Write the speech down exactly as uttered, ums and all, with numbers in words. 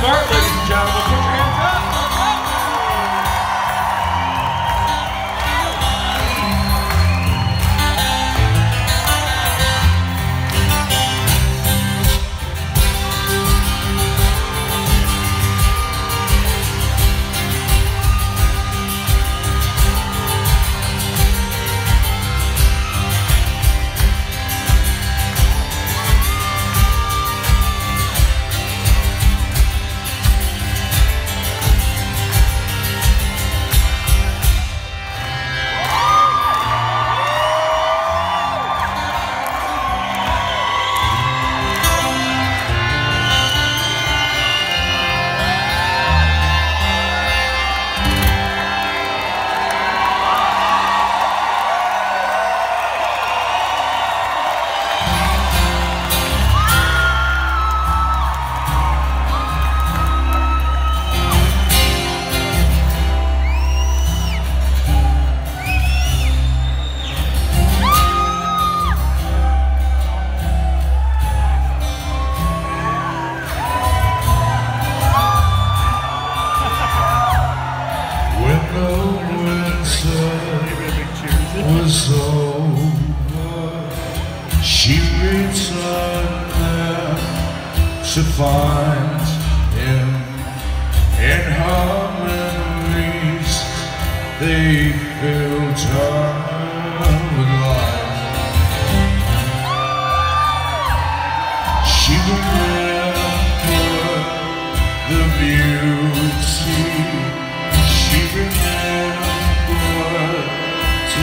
start, ladies and gentlemen. Put your hands up. Was over, she returned there to find him in her memories. They